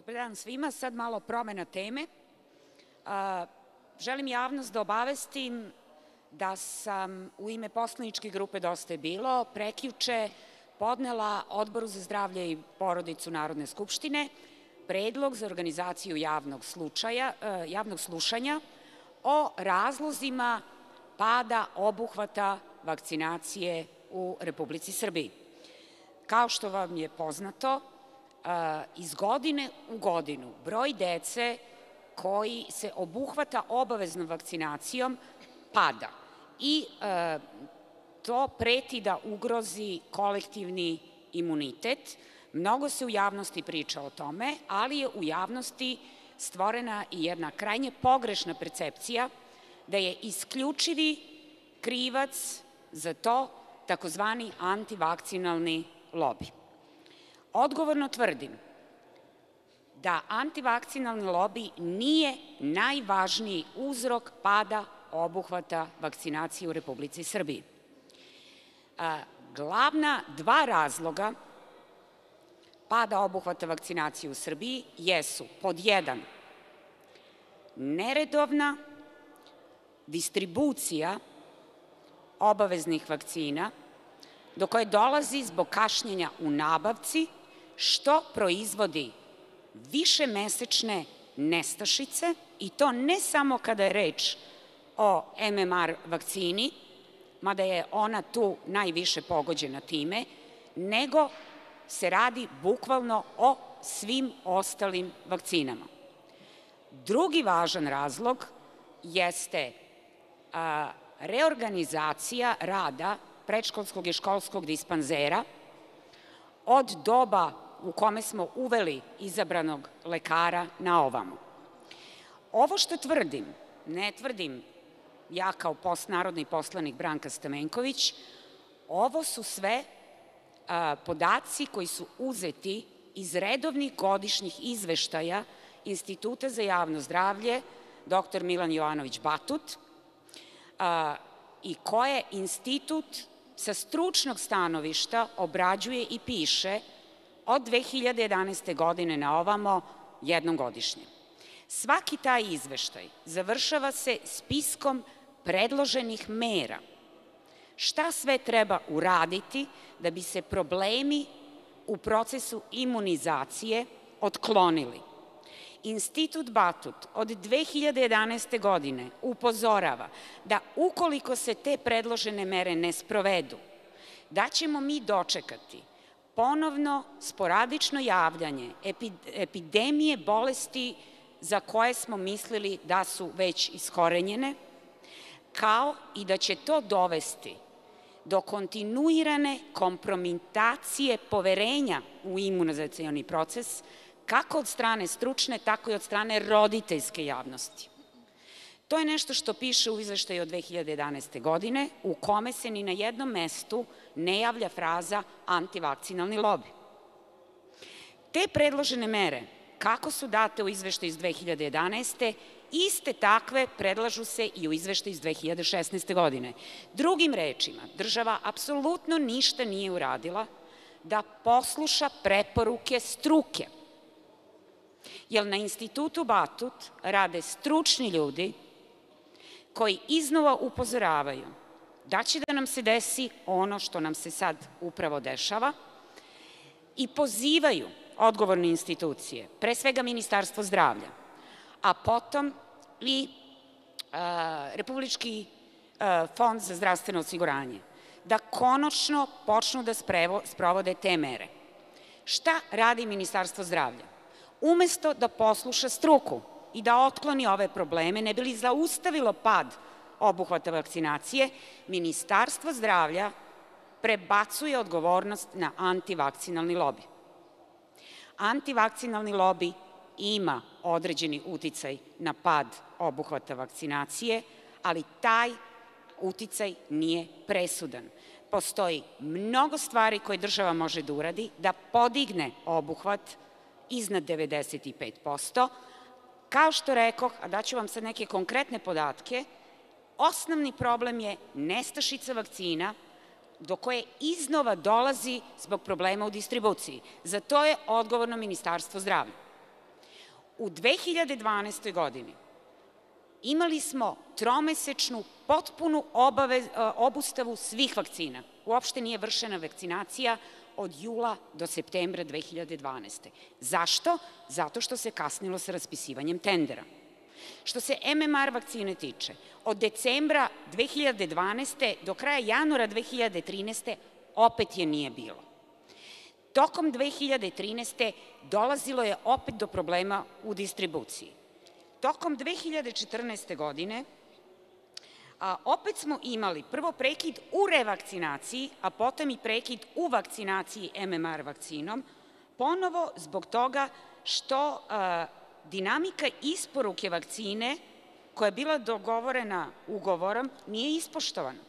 Dobar dan svima. Sad malo promena teme. Želim javnost da obavestim da sam u ime poslaničke grupe Dosta je bilo prekjuče podnela Odboru za zdravlje i porodicu Narodne skupštine predlog za organizaciju javnog slušanja o razlozima pada obuhvata vakcinacije u Republici Srbiji. Kao što vam je poznato, iz godine u godinu broj dece koji se obuhvata obaveznom vakcinacijom pada i to preti da ugrozi kolektivni imunitet. Mnogo se u javnosti priča o tome, ali je u javnosti stvorena i jedna krajnje pogrešna percepcija da je isključivi krivac za to takozvani antivakcinalni lobi. Odgovorno tvrdim da antivakcinalni lobi nije najvažniji uzrok pada obuhvata vakcinacije u Republici Srbiji. Glavna dva razloga pada obuhvata vakcinacije u Srbiji jesu: pod 1, neredovna distribucija obaveznih vakcina do koje dolazi zbog kašnjenja u nabavci, što proizvodi višemesečne nestašice, i to ne samo kada je reč o MMR vakcini, mada je ona tu najviše pogođena time, nego se radi bukvalno o svim ostalim vakcinama. Drugi važan razlog jeste reorganizacija rada predškolskog i školskog dispanzera od doba u kome smo uveli izabranog lekara na ovamo. Ovo što tvrdim, ne tvrdim ja kao narodni poslanik Branka Stamenković, ovo su sve podaci koji su uzeti iz redovnih godišnjih izveštaja Instituta za javno zdravlje dr. Milan Jovanović Batut i koje institut sa stručnog stanovišta obrađuje i piše od 2011. godine na ovamo jednom godišnje. Svaki taj izveštaj završava se spiskom predloženih mera. Šta sve treba uraditi da bi se problemi u procesu imunizacije otklonili? Institut Batut od 2011. godine upozorava da ukoliko se te predložene mere ne sprovedu, da ćemo mi dočekati ponovno sporadično javljanje epidemije bolesti za koje smo mislili da su već iskorenjene, kao i da će to dovesti do kontinuirane kompromitacije poverenja u imunizacioni proces, kako od strane stručne, tako i od strane roditeljske javnosti. To je nešto što piše u izveštaju od 2011. godine, u kome se ni na jednom mestu ne javlja fraza antivakcinalni lobi. Te predložene mere, kako su date u izveštaju iz 2011. iste takve predlažu se i u izveštaju iz 2016. godine. Drugim rečima, država apsolutno ništa nije uradila da posluša preporuke struke, jer na Institutu Batut rade stručni ljudi koji iznova upozoravaju da će da nam se desi ono što nam se sad upravo dešava i pozivaju odgovorne institucije, pre svega Ministarstvo zdravlja, a potom i Republički fond za zdravstveno osiguranje, da konačno počnu da sprovode te mere. Šta radi Ministarstvo zdravlja? Umesto da posluša struku i da otkloni ove probleme, ne bi li zaustavilo pad obuhvata vakcinacije, Ministarstvo zdravlja prebacuje odgovornost na antivakcinalni lobi. Antivakcinalni lobi ima određeni uticaj na pad obuhvata vakcinacije, ali taj uticaj nije presudan. Postoji mnogo stvari koje država može da uradi da podigne obuhvat iznad 95%. Kao što rekoh, a daću vam sad neke konkretne podatke, osnovni problem je nestašica vakcina do koje iznova dolazi zbog problema u distribuciji. Za to je odgovorno Ministarstvo zdravlja. U 2012. godini imali smo tromesečnu potpunu obustavu svih vakcina. Uopšte nije vršena vakcinacija od jula do septembra 2012. Zašto? Zato što se kasnilo sa raspisivanjem tendera. Što se MMR vakcine tiče, od decembra 2012. do kraja januara 2013. opet je nije bilo. Tokom 2013. dolazilo je opet do problema u distribuciji. Tokom 2014. godine opet smo imali prvo prekid u revakcinaciji, a potom i prekid u vakcinaciji MMR vakcinom, ponovo zbog toga što dinamika isporuke vakcine, koja je bila dogovorena ugovorom, nije ispoštovana.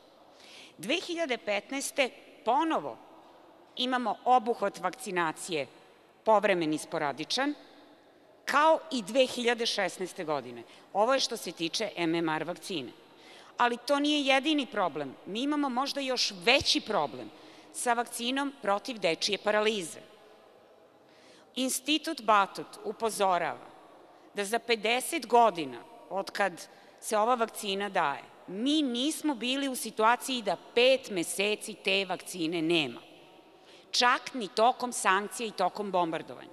2015. ponovo imamo obuhvat vakcinacije povremen i sporadičan, kao i 2016. godine. Ovo je što se tiče MMR vakcine. Ali to nije jedini problem. Mi imamo možda još veći problem sa vakcinom protiv dečije paralize. Institut Batut upozorava da za 50 godina od kad se ova vakcina daje, mi nismo bili u situaciji da 5 meseci te vakcine nema. Čak ni tokom sankcija i tokom bombardovanja.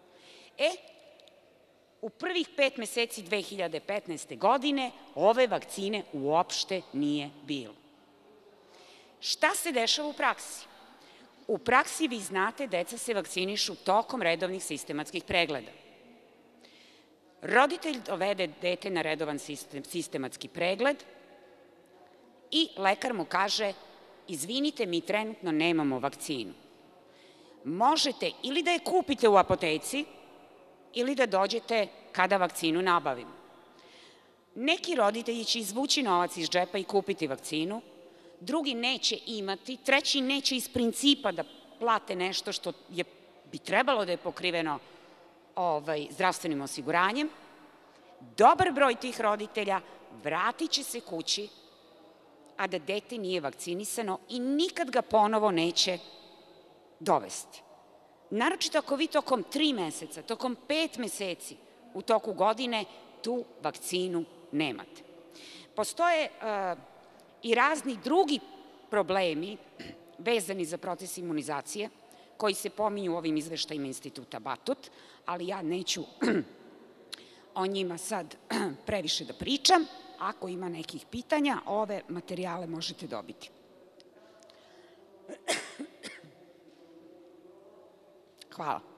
U prvih 5 meseci 2015. godine ove vakcine uopšte nije bilo. Šta se dešava u praksi? U praksi, vi znate, deca se vakcinišu tokom redovnih sistematskih pregleda. Roditelj dovede dete na redovan sistematski pregled i lekar mu kaže: izvinite, mi trenutno nemamo vakcinu. Možete ili da je kupite u apoteci ili da dođete kada vakcinu nabavimo. Neki roditelji će izvući novac iz džepa i kupiti vakcinu, drugi neće imati, treći neće iz principa da plate nešto što bi trebalo da je pokriveno zdravstvenim osiguranjem. Dobar broj tih roditelja vratit će se kući, a da dete nije vakcinisano i nikad ga ponovo neće dovesti. Naročito ako vi tokom 3 meseca, tokom 5 meseci u toku godine tu vakcinu nemate. Postoje i razni drugi problemi vezani za proces imunizacije koji se pominju u ovim izveštajima Instituta Batut, ali ja neću o njima sad previše da pričam. Ako ima nekih pitanja, ove materijale možete dobiti. Hvala.